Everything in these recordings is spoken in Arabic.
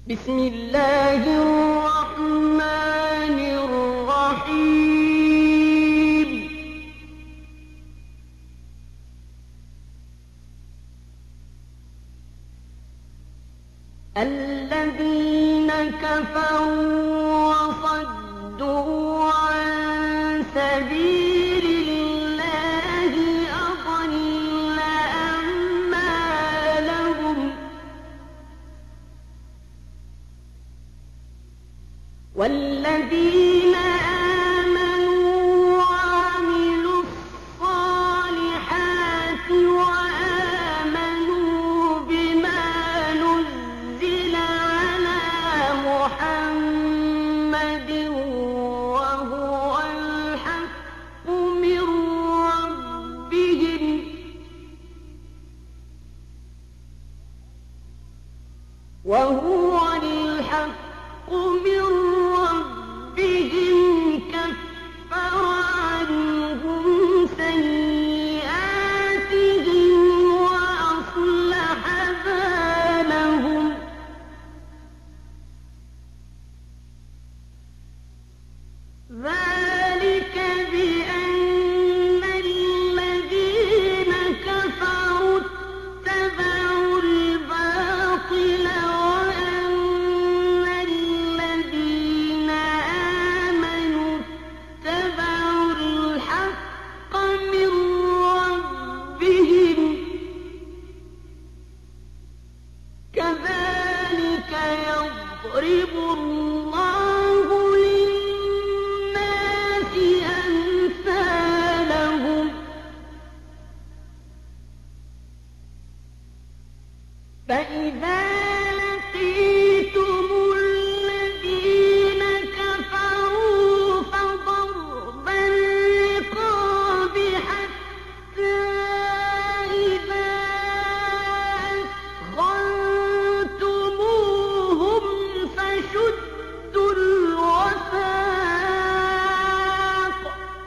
بسم الله الرحمن الرحيم. الذين كفروا وصدوا عن سبيل الله أضل أعمالهم والذين آمنوا وعملوا الصالحات وآمنوا بما نزل على محمد وهو الحق من ربهم كفر عنهم سيئاتهم وأصلح بالهم ذلك بأن الذين كفروا اتبعوا الباطل وأن الذين آمنوا اتبعوا الحق من ربهم كذلك يضرب الله للناس أمثالهم فإذا لقيتم الذين كفروا فضرب الرقاب حتى إذا أثخنتموهم فشدوا الوثاق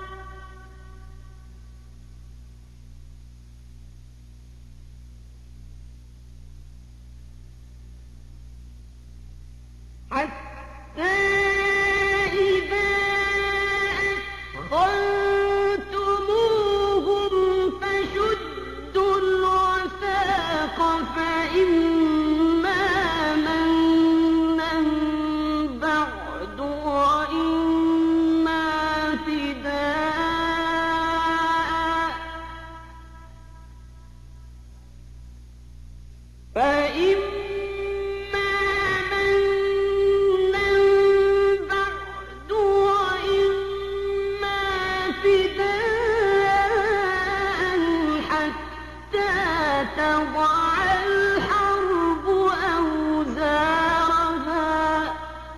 حتى إذا أثخنتموهم فشدوا الوثاق فإما منا بعد وإما فداء حتى تضع الحرب أوزارها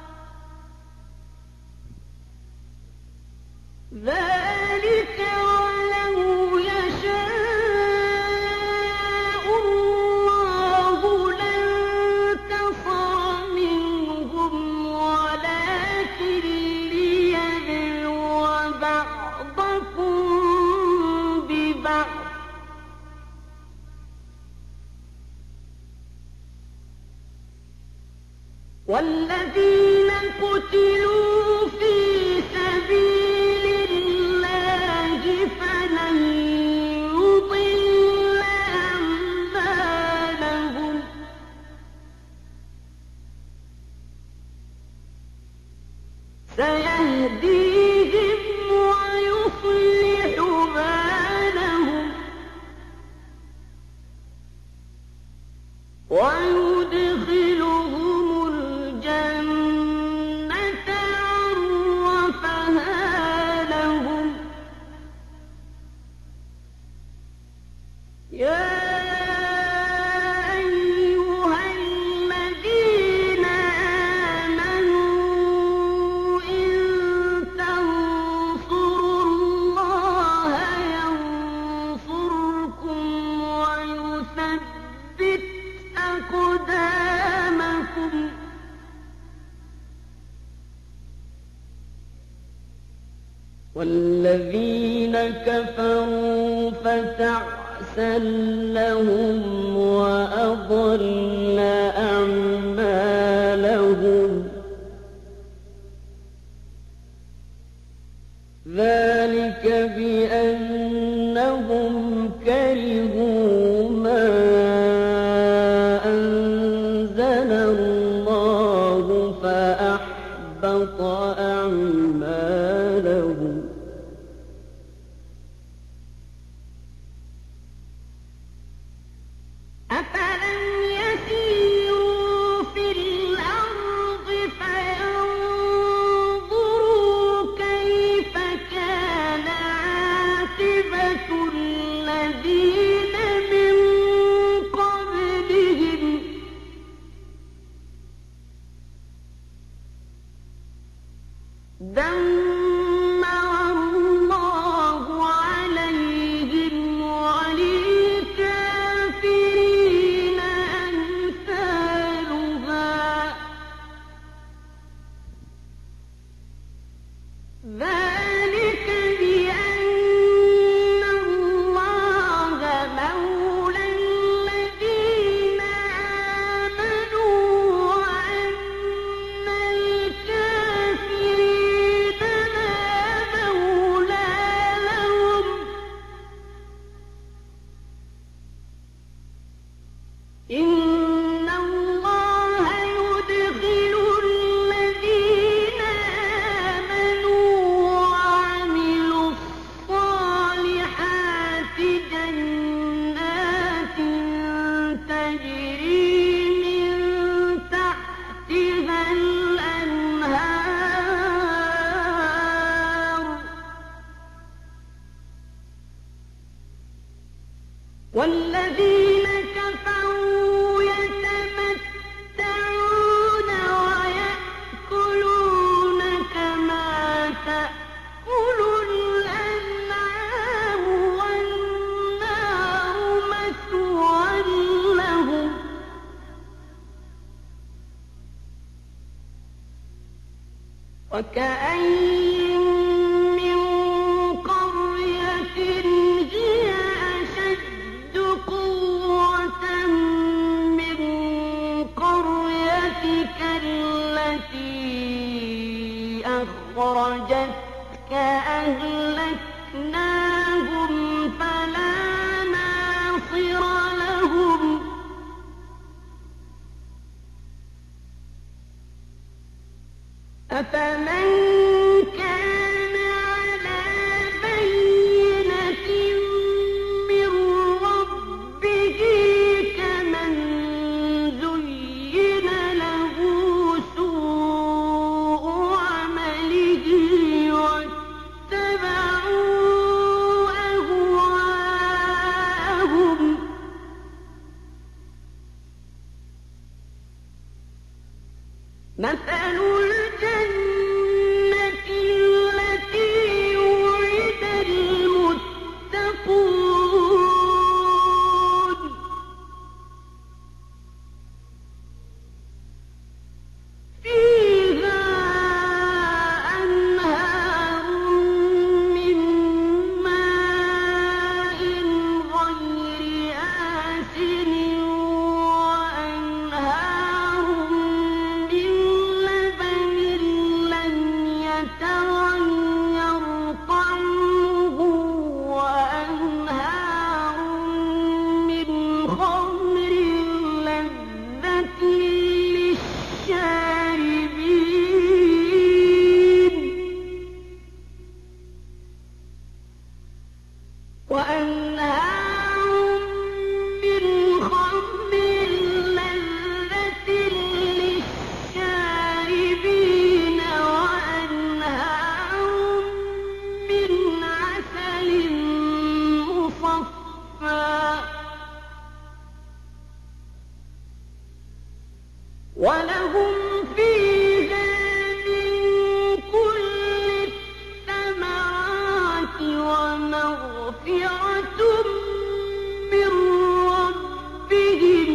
ذلك ولو يشاء الله لانتصر منهم ولكن ليبلو بعضكم ببعض والذين قتلوا في سبيل الله فلن يضل أعمالهم سيهديهم ويصلح بالهم ويدخلهم الجنة عرفها لهم يا أيها الذين آمنوا إن تنصروا الله ينصركم ويثبت أقدامكم والذين كفروا فتعسا لهم وأضل أعمالهم إن الله يدخل الذين آمنوا وعملوا الصالحات جنات تجري من تحتها الأنهار والذين كفروا يتمتعون ويأكلون كما تأكل الأنعام والنار مثوى لهم وكأين من قرية هي أشد قوة من قريتك التي أخرجتك أهلكناهم فلا ناصر لهم أفمن كان على بينة من ربه كمن زين له سوء عمله واتبعوا أهواءهم مثل الجنة التي وعد المتقون فيها أنهار من ماء غير آسن وأنهار من لبن لم يتغير طعمه وأنهار من خمر لذة للشاربين وأنهار من خمر لذة للشاربين وأنهار من عسل مصفى ولهم فيها من كل الثمرات ومغفرة من ربهم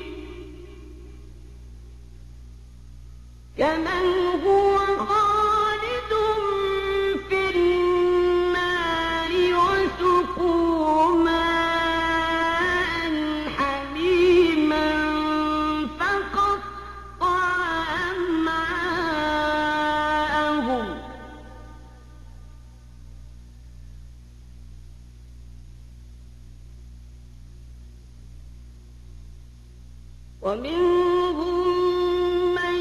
كمن هو خالد في النار وسقوا ماء حميما فقطع أمعاءهم ومنهم من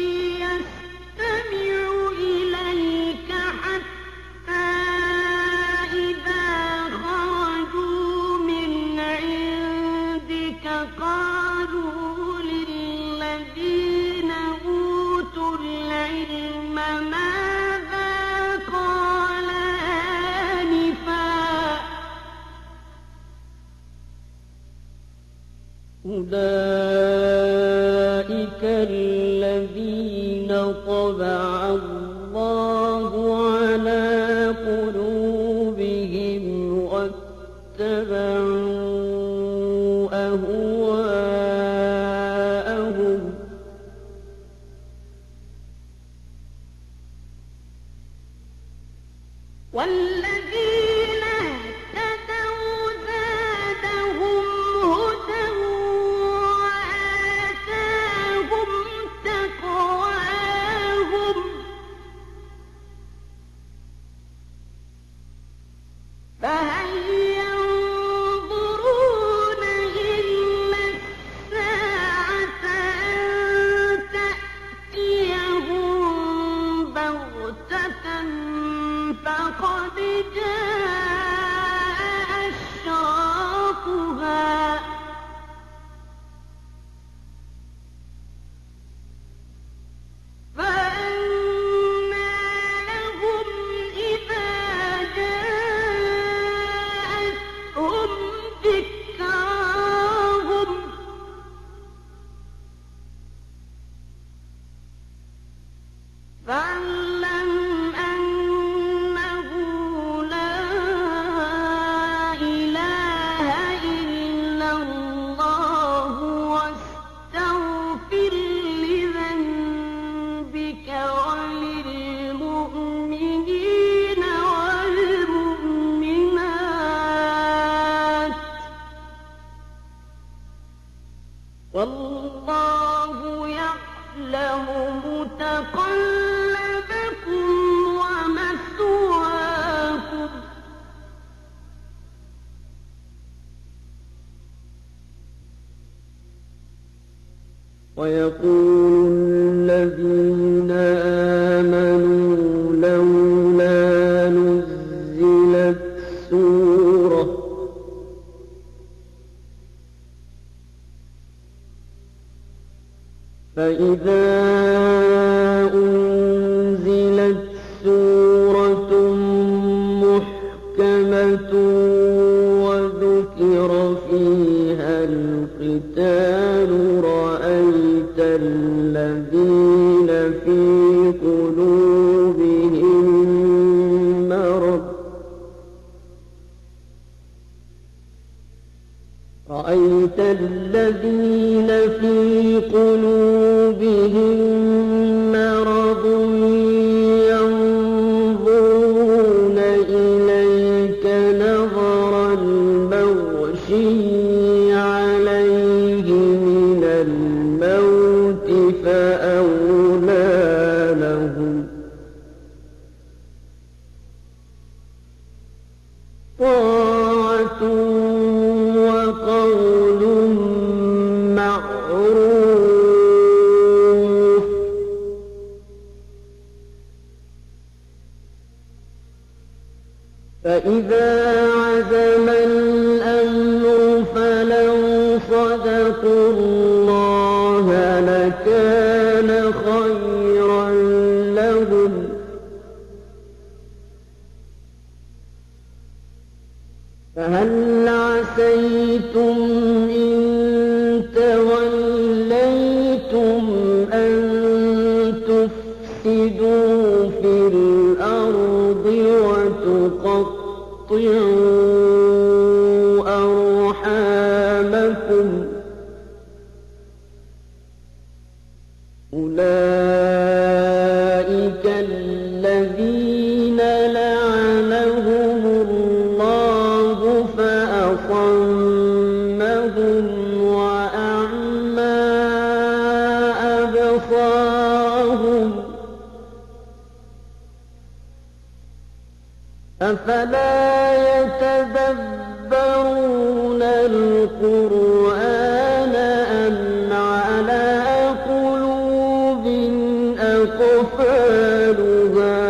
يستمع إليك حتى إذا خرجوا من عندك قالوا للذين أوتوا العلم ماذا قال آنفا أولئك الذين طبع الله على قلوبهم واتبعوا أهواءهم والذين اهتدوا زادهم هدى وآتاهم فاعلم أنه لا إله إلا الله واستغفر لذنبك وللمؤمنين والمؤمنات والله يعلم متقلبكم ومثواكم ويقول الذين آمنوا لولا نزلت سورة فإذا أنزلت سورة محكمة وذكر فيها القتال رأيت الذين في قلوبهم مرض ينظرون إليك نظر المغشي عليه من الموت فأولى لهم طاعة وقول معروف فإذا عزم الأمر فلو صدقوا الله لكان خيرا لهم فهل عسيتم إن توليتم أن تفسدوا في الأرض وتقطعوا أرحامكم أولئك الذين لعنهم الله فأصمهم وأعمى أبصارهم أفلا يتدبرون القرآن أم على قلوب أقفالها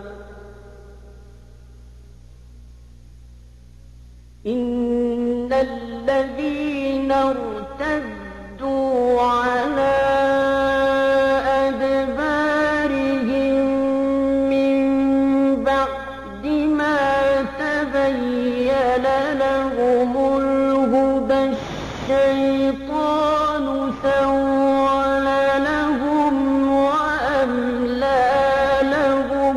إن الذين ارتدوا على أدبارهم من بعد ما تبين لهم الهدى الشيطان سول لهم وأملى لهم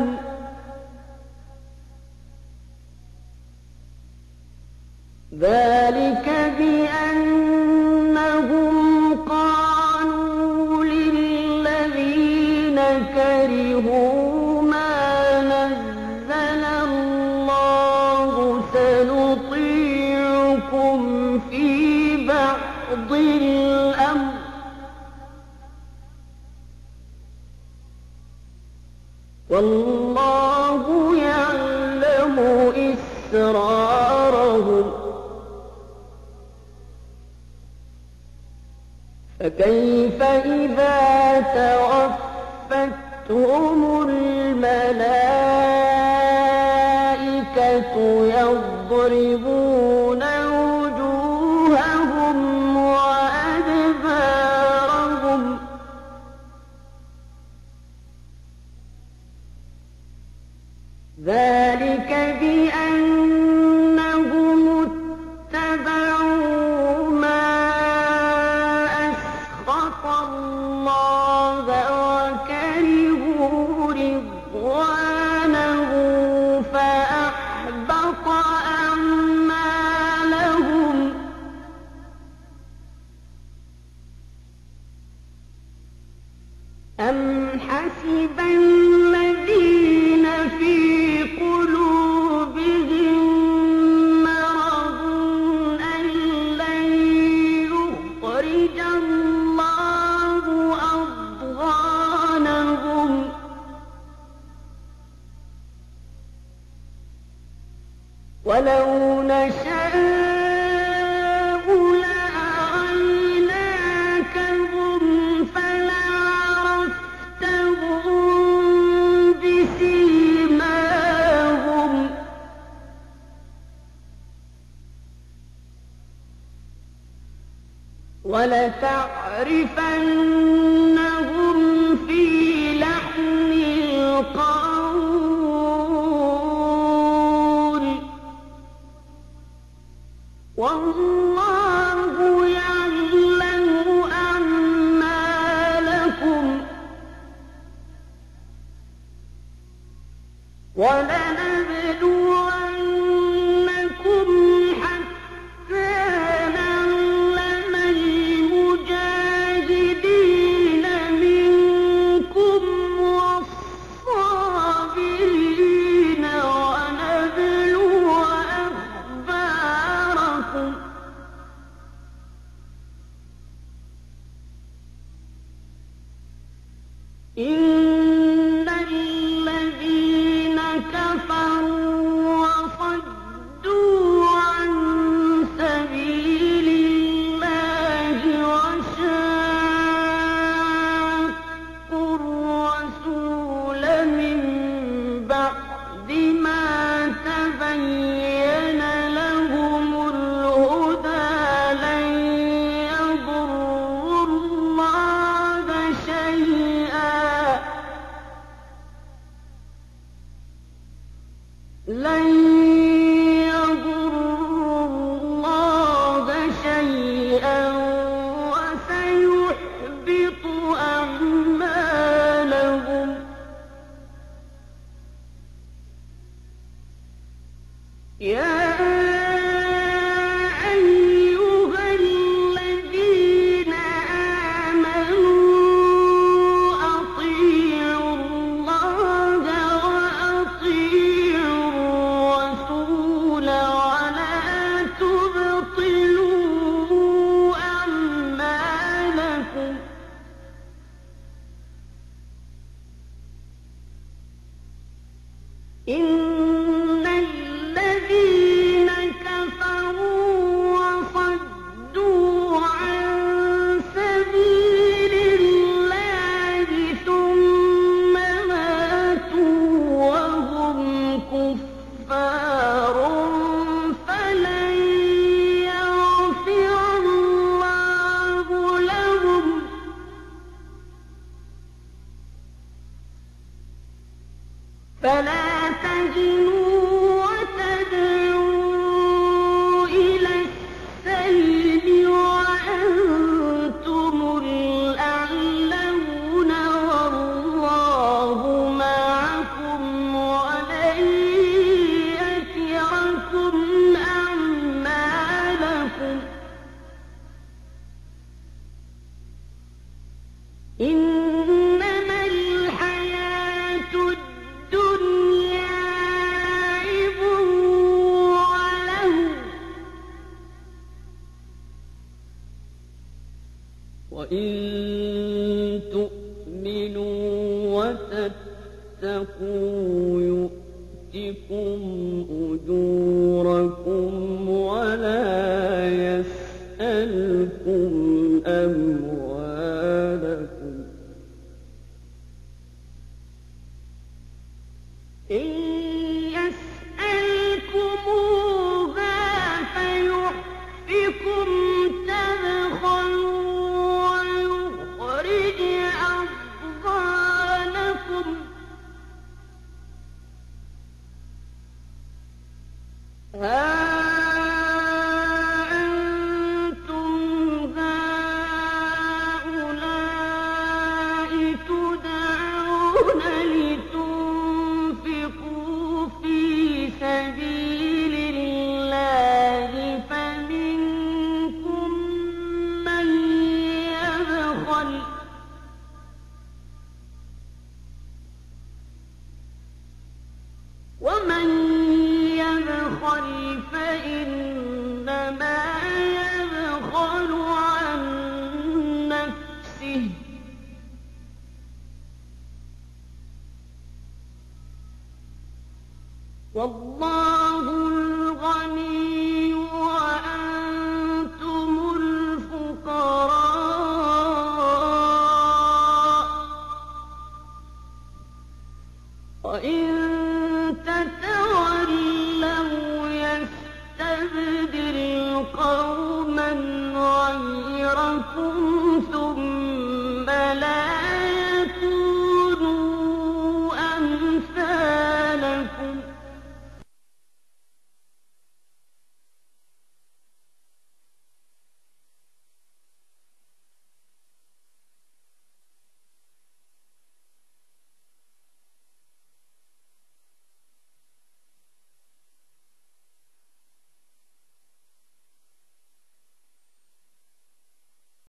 ذلك بأنهم قالوا للذين كرهوا ما نزل الله سنطيعكم في بعض الأمر والله يعلم إسرارهم فكيف إذا توفتهم الملائكة يضربون وجوههم وأدبارهم ذلك بأنهم اتبعوا ما أسخط الله وكرهوا أم حسب الذين في قلوبهم مرض أن لن يخرج الله أضغانهم ولو نشاء لأريناكهم فلعرفتهم بسيماهم ولتعرفنهم في لحن القول والله يعلم أعمالكم ولنبلونكم حتى نعلم المجاهدين منكم والصابرين ونبلو أخباركم إن الذين كفروا وصدوا عن سبيل الله وشاقوا الرسول من بعد ما تبين لهم الهدى لن يضروا الله شيئا وسيحبط أعمالهم يا أيها الذين آمنوا أطيعوا الله وأطيعوا الرسول ولا تبطلوا أعمالكم إن الذين كفروا وصدوا عن سبيل الله ثم ماتوا وهم كفار فلن يغفر الله لهم فلا تهنوا وتدعوا إلى السلم وأنتم الأعلون والله معكم ولن يتركم أعمالكم إنما الحياة الدنيا لعب ولهو وإن تؤمنوا وتتقوا يؤتكم أجوركم ولا يسألكم أموالكم إن يسألكموها فيحفكم تبخلوا ويخرج أضغانكم ها أنتم هؤلاء به والله الغني وأنتم الفقراء وإن